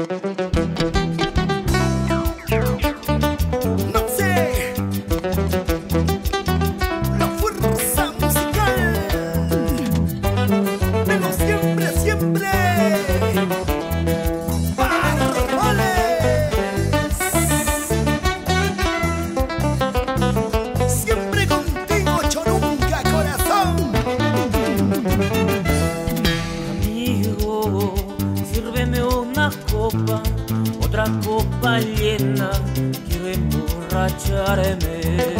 Otra copa llena, quiero emborracharme.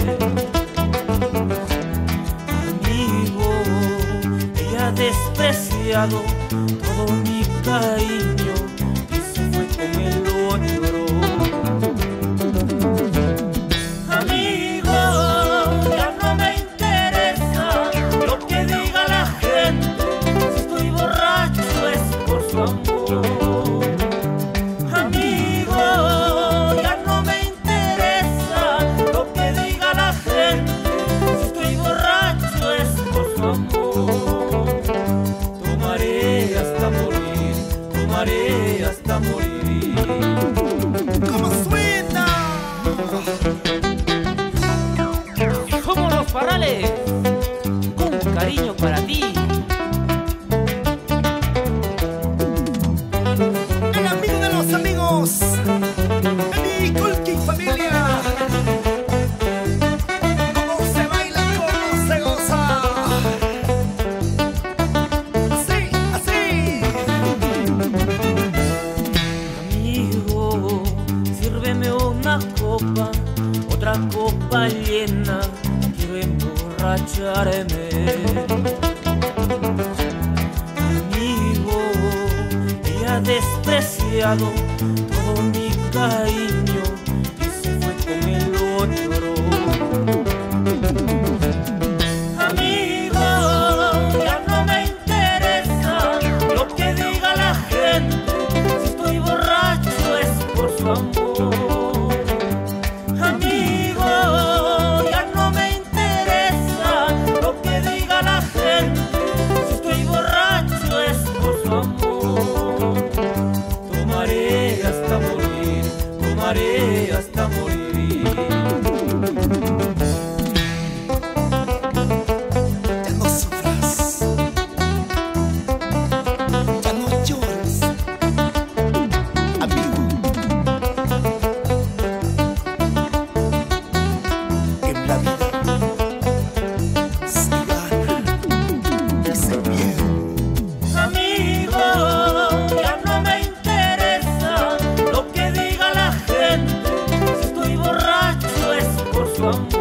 Amigo, ella ha despreciado todo mi cariño y se fue con el otro. Amigo, ya no me interesa lo que diga la gente, si estoy borracho es por su amor. Tomaré hasta morir. ¿Cómo suena? Somos los Parrales, con cariño para ti. El amigo de los amigos, Eddie Colqui familia. Cómo se baila, cómo se goza. Una copa, otra copa llena, quiero emborracharme. Amigo, ella ha despreciado todo mi cariño y se fue con el otro. Amigo, ya no me interesa lo que diga la gente, si estoy borracho es por su amor. Tomaré hasta morir. Ya no sufras, ya no llores, amigo. En la vida se gana y se pierde. Amigo, ya no me interesa lo que diga la gente, si estoy borracho es por su amor.